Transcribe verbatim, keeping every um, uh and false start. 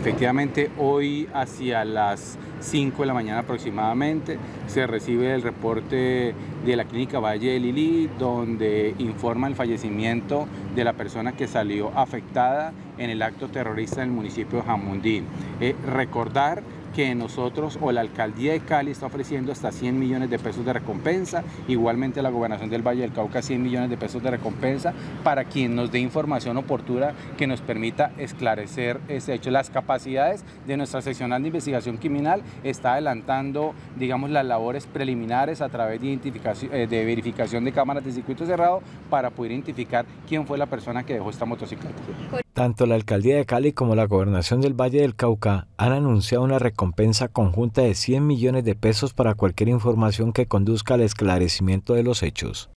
Efectivamente, hoy hacia las cinco de la mañana aproximadamente se recibe el reporte de la clínica Valle de Lili, donde informa el fallecimiento de la persona que salió afectada en el acto terrorista en el municipio de Jamundí. Eh, recordar que nosotros o la Alcaldía de Cali está ofreciendo hasta cien millones de pesos de recompensa, igualmente la Gobernación del Valle del Cauca cien millones de pesos de recompensa para quien nos dé información oportuna que nos permita esclarecer ese hecho. Las capacidades de nuestra seccional de investigación criminal está adelantando, digamos, las labores preliminares a través de, identificación, eh, de verificación de cámaras de circuito cerrado para poder identificar quién fue la persona que dejó esta motocicleta. Tanto la Alcaldía de Cali como la Gobernación del Valle del Cauca han anunciado una recompensa conjunta de cien millones de pesos para cualquier información que conduzca al esclarecimiento de los hechos.